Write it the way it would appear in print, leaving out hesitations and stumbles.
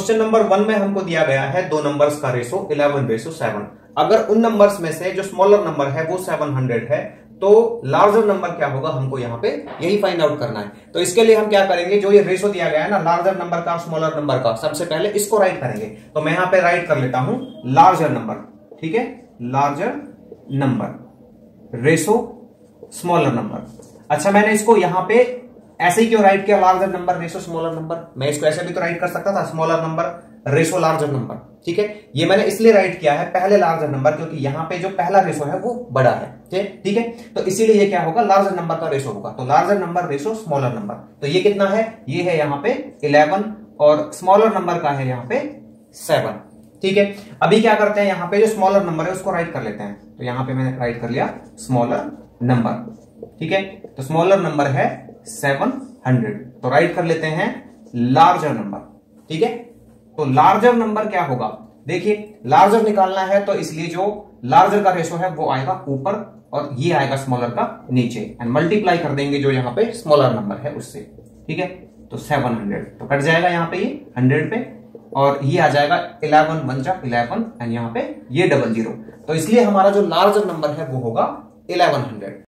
Question number 1 में हमको दिया गया है दो नंबर्स का रेशो 11:7। अगर उन नंबर्स में से जो स्मॉलर नंबर है वो 700 है तो लार्जर नंबर क्या होगा, हमको यहाँ पे यही फाइंड आउट करना है। तो इसके लिए हम क्या करेंगे, जो ये रेशो दिया गया है ना लार्जर नंबर का स्मॉलर नंबर का, सबसे पहले इसको राइट करेंगे। तो मैं यहाँ पे राइट कर लेता हूं लार्जर नंबर, ठीक है, larger number ratio smaller number. अच्छा, मैंने इसको यहाँ पे ऐसे ही क्यों राइट किया, larger number ratio smaller number? मैं इसको ऐसे भी तो राइट कर सकता था, smaller number ratio larger number, ठीक है। ये मैंने इसलिए राइट किया है पहले लार्जर नंबर, क्योंकि यहाँ पे जो पहला रेशो है वो बड़ा है, ठीक है। तो इसीलिए ये क्या होगा, लार्जर नंबर का रेशो होगा। तो larger number ratio smaller number, तो ये कितना है, ये है यहाँ पे 11 और स्मॉलर नंबर का है यहाँ पे 7, ठीक है। अभी क्या करते हैं, यहाँ पे जो स्मॉलर नंबर है उसको राइट कर लेते हैं। तो यहाँ पे मैंने राइट कर लिया स्मॉलर नंबर, ठीक है। तो स्मॉलर नंबर है 700, तो राइट कर लेते हैं लार्जर नंबर, ठीक है। तो लार्जर नंबर क्या होगा, देखिए लार्जर निकालना है तो इसलिए जो लार्जर का रेशो है वो आएगा ऊपर और ये आएगा स्मॉलर का नीचे, एंड मल्टीप्लाई कर देंगे जो यहाँ पे स्मॉलर नंबर है उससे, ठीक है। तो 700 तो कट जाएगा यहाँ पे ये 100 पे, और ये आ जाएगा 11 1 जा 11, एंड यहाँ पे ये 00। तो इसलिए हमारा जो लार्जर नंबर है वो होगा 1100।